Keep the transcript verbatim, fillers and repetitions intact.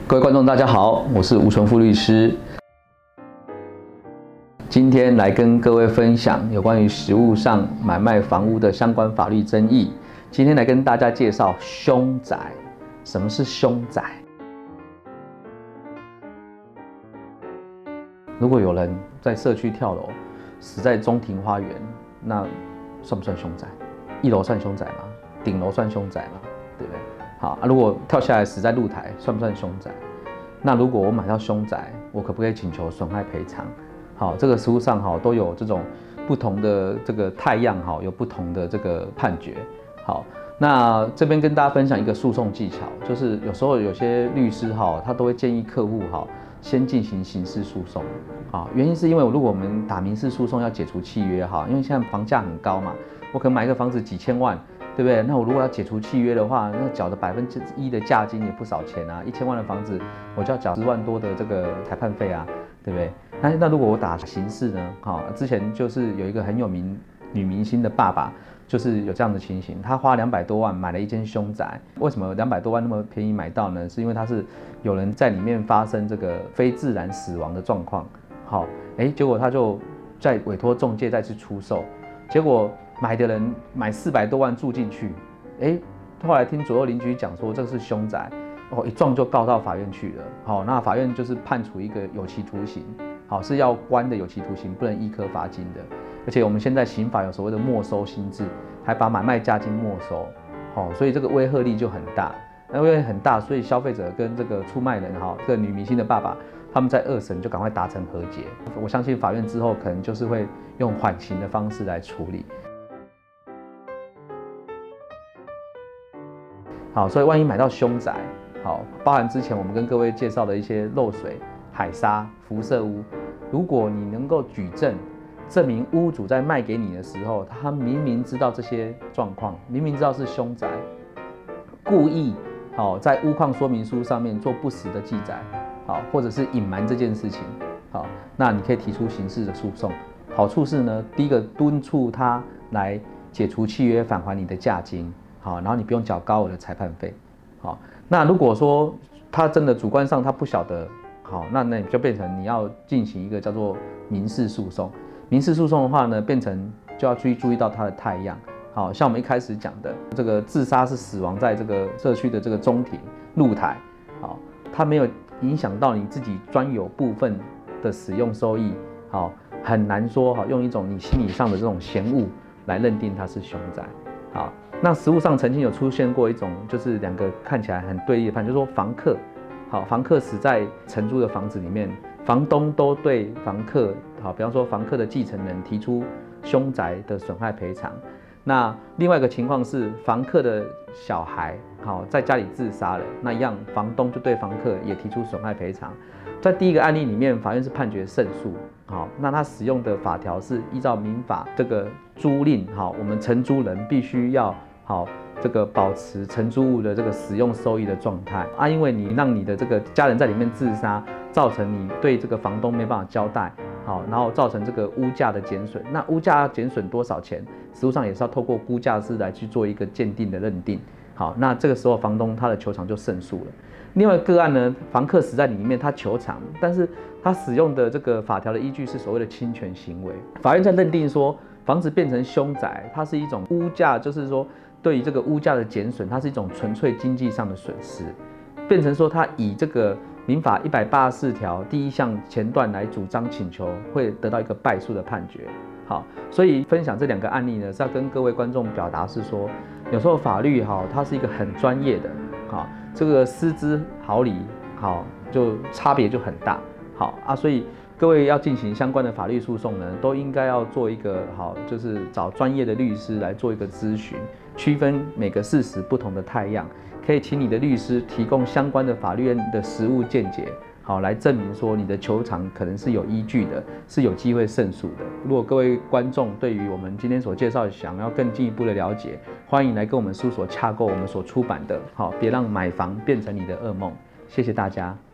各位观众，大家好，我是吴纯富律师。今天来跟各位分享有关于实务上买卖房屋的相关法律争议。今天来跟大家介绍凶宅。什么是凶宅？如果有人在社区跳楼，死在中庭花园，那算不算凶宅？一楼算凶宅吗？顶楼算凶宅吗？对不对？好啊，如果跳下来死在露台，算不算凶宅？那如果我买到凶宅，我可不可以请求损害赔偿？好，这个实务上哈都有这种不同的这个态样哈，有不同的这个判决。好，那这边跟大家分享一个诉讼技巧，就是有时候有些律师哈，他都会建议客户哈先进行刑事诉讼啊，原因是因为如果我们打民事诉讼要解除契约哈，因为现在房价很高嘛，我可能买一个房子几千万。对不对？那我如果要解除契约的话，那缴的百分之一的价金也不少钱啊！一千万的房子，我就要缴十万多的这个裁判费啊，对不对？那那如果我打刑事呢？好，之前就是有一个很有名女明星的爸爸，就是有这样的情形，他花两百多万买了一间凶宅。为什么两百多万那么便宜买到呢？是因为他是有人在里面发生这个非自然死亡的状况。好，哎，结果他就在委托仲介再去出售，结果。买的人买四百多万住进去，哎，后来听左右邻居讲说这个是凶宅，哦，一撞就告到法院去了。好，那法院就是判处一个有期徒刑，好是要关的有期徒刑，不能易科罚金的。而且我们现在刑法有所谓的没收新制，还把买卖价金没收，好，所以这个威慑力就很大。那威胁很大，所以消费者跟这个出卖人哈，这个女明星的爸爸，他们在二审就赶快达成和解。我相信法院之后可能就是会用缓刑的方式来处理。好，所以万一买到凶宅，好，包含之前我们跟各位介绍的一些漏水、海沙、辐射屋，如果你能够举证，证明屋主在卖给你的时候，他明明知道这些状况，明明知道是凶宅，故意好在屋况说明书上面做不实的记载，好，或者是隐瞒这件事情，好，那你可以提出刑事的诉讼。好处是呢，第一个敦促他来解除契约，返还你的价金。好，然后你不用缴高额的裁判费。好，那如果说他真的主观上他不晓得，好，那那就变成你要进行一个叫做民事诉讼。民事诉讼的话呢，变成就要注意注意到他的态样。好，像我们一开始讲的，这个自杀是死亡在这个社区的这个中庭露台，好，它没有影响到你自己专有部分的使用收益，好，很难说哈，用一种你心理上的这种嫌恶来认定它是凶宅。好，那实务上曾经有出现过一种，就是两个看起来很对立的判，就是说房客，好，房客死在承租的房子里面，房东都对房客，好，比方说房客的继承人提出凶宅的损害赔偿。那另外一个情况是，房客的小孩，好，在家里自杀了，那一样，房东就对房客也提出损害赔偿。在第一个案例里面，法院是判决胜诉。好，那他使用的法条是依照民法这个租赁，好，我们承租人必须要好这个保持承租物的这个使用收益的状态啊，因为你让你的这个家人在里面自杀，造成你对这个房东没办法交代，好，然后造成这个屋价的减损。那屋价要减损多少钱？实务上也是要透过估价师来去做一个鉴定的认定。好，那这个时候房东他的求偿就胜诉了。另外一个个案呢，房客死在里面，他求偿，但是他使用的这个法条的依据是所谓的侵权行为。法院在认定说，房子变成凶宅，它是一种屋价，就是说对于这个屋价的减损，它是一种纯粹经济上的损失，变成说他以这个民法一百八十四条第一项前段来主张请求，会得到一个败诉的判决。好，所以分享这两个案例呢，是要跟各位观众表达是说，有时候法律哈，它是一个很专业的，好，这个失之毫厘，好，就差别就很大，好啊，所以各位要进行相关的法律诉讼呢，都应该要做一个好，就是找专业的律师来做一个咨询，区分每个事实不同的态样，可以请你的律师提供相关的法律的实务见解。好，来证明说你的求偿可能是有依据的，是有机会胜诉的。如果各位观众对于我们今天所介绍想要更进一步的了解，欢迎来跟我们书所洽购我们所出版的。好，别让买房变成你的噩梦。谢谢大家。